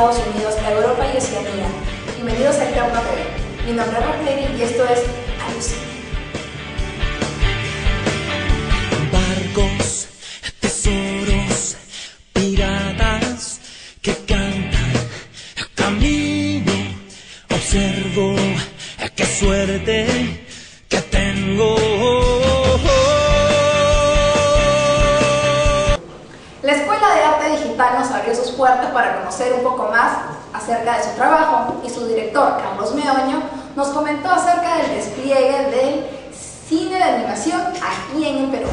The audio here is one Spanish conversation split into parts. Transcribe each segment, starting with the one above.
Estados Unidos, a Europa y Oceanía. Bienvenidos a Eterno TV. Mi nombre es Rosemary y esto es Alucina. Barcos, tesoros, piratas que cantan, camino, observo, qué suerte que tengo. La Escuela de Arte Digital nos abrió sus puertas para conocer un poco más acerca de su trabajo y su director, Carlos Meoño, nos comentó acerca del despliegue del cine de animación aquí en el Perú.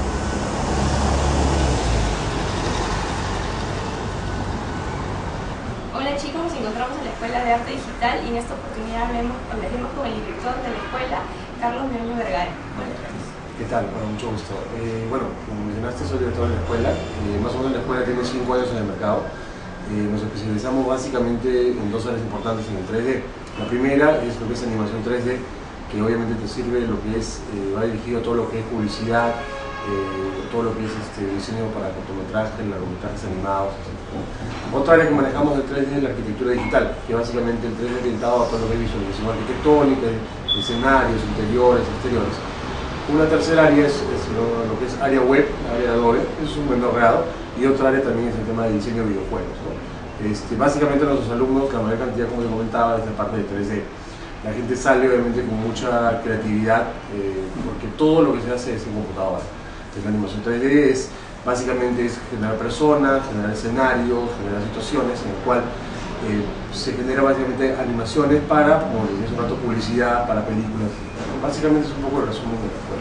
Hola chicos, nos encontramos en la Escuela de Arte Digital y en esta oportunidad hablaremos con el director de la escuela, Carlos Meoño Vergara. Hola Carlos. ¿Qué tal? Bueno, mucho gusto. Bueno, como mencionaste, soy director de la escuela. Más o menos la escuela tiene 5 años en el mercado. Nos especializamos básicamente en dos áreas importantes en el 3D. La primera es lo que es animación 3D, que obviamente te sirve lo que es, va dirigido a todo lo que es publicidad, todo lo que es diseño para cortometrajes, largometrajes animados, etc. Otra área que manejamos del 3D es la arquitectura digital, que básicamente el 3D orientado a todo lo que es visualización arquitectónica, escenarios, interiores, exteriores. Una tercera área es lo que es área web, área de Adobe, es un menor grado, y otra área también es el tema de diseño de videojuegos, ¿no? Básicamente nuestros alumnos, la mayor cantidad, como te comentaba, es la parte de 3D. La gente sale obviamente con mucha creatividad, porque todo lo que se hace es en computadora. Entonces, la animación 3D básicamente es generar personas, generar escenarios, generar situaciones en el cual se genera básicamente animaciones para, como les dije hace un rato, publicidad, para películas. Básicamente es un poco el resumen de la escuela.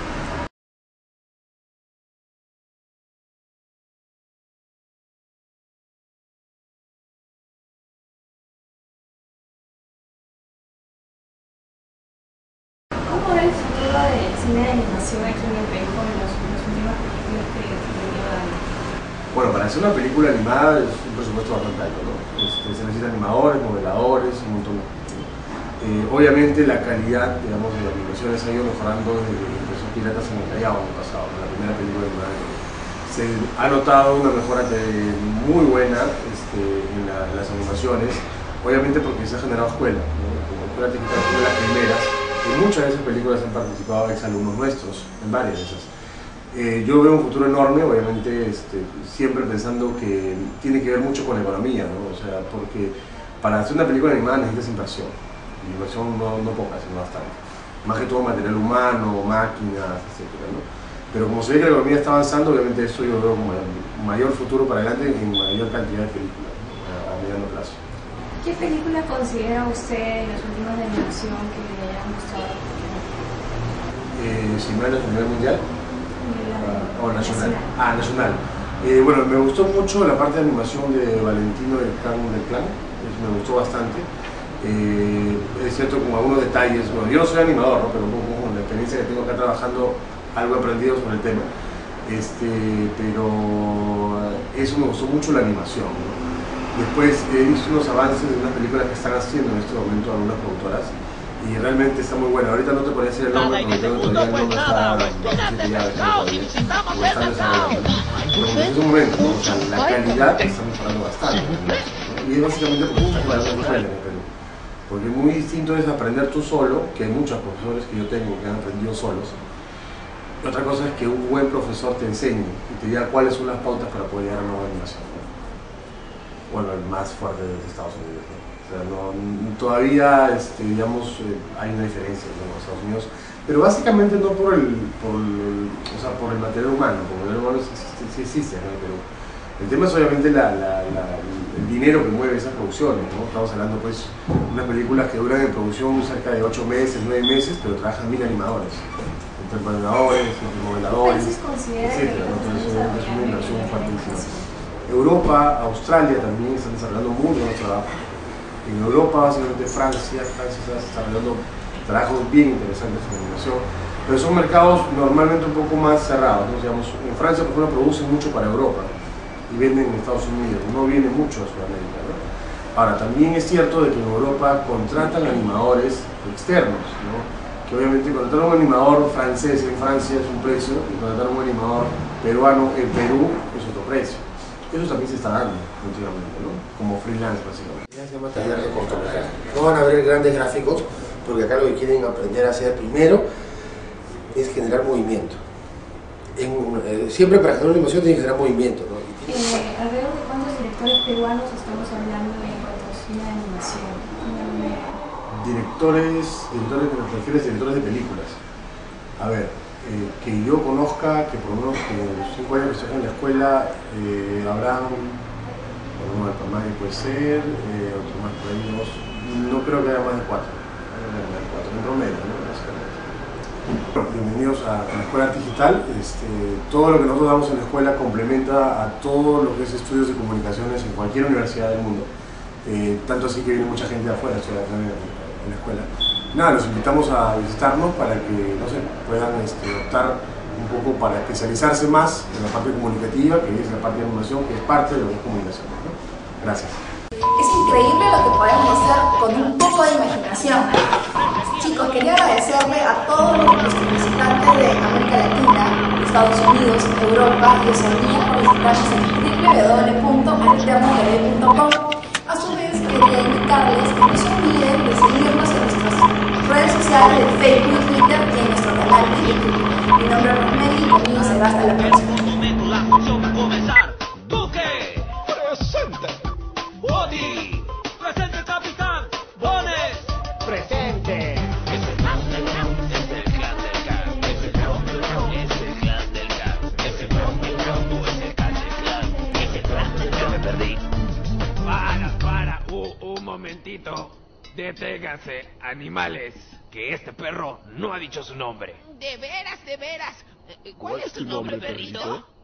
¿Cómo ve el futuro del cine de animación aquí en el Perú con las últimas películas que venido dando? Bueno, para hacer una película animada es un presupuesto bastante alto, ¿no? Se necesitan animadores, modeladores, un montón de... obviamente la calidad, digamos, de las animaciones ha ido mejorando desde que empezó Piratas en el Callao el año pasado, la primera película animada. Se ha notado una mejora muy buena en las animaciones, obviamente porque se ha generado escuela, ¿no? Como Escuela Digital fue de las primeras, y muchas de esas películas han participado exalumnos nuestros, en varias de esas. Yo veo un futuro enorme, obviamente siempre pensando que tiene que ver mucho con la economía, ¿no? O sea, porque para hacer una película animada necesitas inversión, y inversión no poca, sino bastante. Más que todo material humano, máquinas, etc., ¿no? Pero como se ve que la economía está avanzando, obviamente eso yo veo como mayor futuro para adelante en mayor cantidad de películas, ¿no? A mediano plazo. ¿Qué película considera usted en las últimas de animación que le hayan gustado? Si no era a nivel mundial o nacional. Nacional. Bueno, me gustó mucho la parte de animación de Valentino del Clan, me gustó bastante. Es cierto, con algunos detalles, bueno, yo no soy animador, ¿no? Pero un poco con la experiencia que tengo acá trabajando, algo he aprendido sobre el tema. Pero eso me gustó mucho, la animación, ¿no? Después he visto unos avances de unas películas que están haciendo en este momento algunas productoras y realmente está muy buena. Ahorita no te podría decir el nombre porque todavía el nombre está desarrollando. Pero en un momento, ¿no? O sea, la calidad está mejorando bastante, ¿no? Y es básicamente porque está creando una escuela en el Perú. Porque muy distinto es aprender tú solo, que hay muchos profesores que yo tengo que han aprendido solos. Y otra cosa es que un buen profesor te enseñe y te diga cuáles son las pautas para poder llegar a una buena animación, ¿no? Bueno, el más fuerte de Estados Unidos, ¿no? O sea, todavía, digamos, hay una diferencia, ¿no? En los Estados Unidos, pero básicamente no por el material humano, porque el material humano sí existe, ¿no? Pero el tema es obviamente el dinero que mueve esas producciones, ¿no? Estamos hablando, pues, de unas películas que duran en producción cerca de 8 meses, 9 meses, pero trabajan 1000 animadores, entre coordinadores, entre modeladores, etc. Entonces es una inversión fuertísima. Europa, Australia también están desarrollando muy buenos trabajos. En Europa, básicamente Francia está desarrollando trabajos bien interesantes en animación, pero son mercados normalmente un poco más cerrados, ¿no? Digamos, en Francia, por ejemplo, producen mucho para Europa y venden en Estados Unidos, no viene mucho a Sudamérica, ¿no? Ahora, también es cierto de que en Europa contratan animadores externos, ¿no? Que obviamente contratar a un animador francés en Francia es un precio y contratar a un animador peruano en Perú es otro precio. Eso también se está dando últimamente, ¿no? Como freelance, básicamente. Ya se llama taller de cortometraje. No van a ver grandes gráficos, porque acá lo que quieren aprender a hacer primero es generar movimiento. Siempre para generar una animación tiene que generar movimiento, ¿no? ¿Alrededor de cuántos directores peruanos estamos hablando en cuanto a cine de animación? Directores, ¿te refieres a directores de películas? A ver, que yo conozca, que por lo menos como 5 años que estoy en la escuela, habrán, bueno, el Palmari puede ser, otro más por ahí, no creo que haya más de 4, en promedio, ¿no? Bienvenidos a la Escuela Arte Digital. Todo lo que nosotros damos en la escuela complementa a todo lo que es estudios de comunicaciones en cualquier universidad del mundo. Tanto así que viene mucha gente de afuera a estudiar en la escuela. Nada, los invitamos a visitarnos para que, no sé, puedan optar un poco para especializarse más en la parte comunicativa, que es la parte de animación, que es parte de lo que es comunicación, ¿no? Gracias. Es increíble lo que podemos hacer con un poco de imaginación. Chicos, quería agradecerle a todos los visitantes de América Latina, Estados Unidos, Europa y Oceanía por visitarnos en www.arteamobv.com. A su vez, quería indicarles que no se olviden de seguirnos en nuestras redes sociales de Facebook, Twitter y en nuestro canal de YouTube. Mi nombre es Rosemary y conmigo será hasta la próxima. Body, presente capitán, Bones, presente. Es el clan del gas, es el clan del gas, es el clan del gas, es el clan del gas, es el clan del gas, es el clan del gas, es el clan del gas. Me perdí. Para, un momentito. Deténganse, animales, que este perro no ha dicho su nombre. De veras. ¿Cuál es tu nombre, perrito?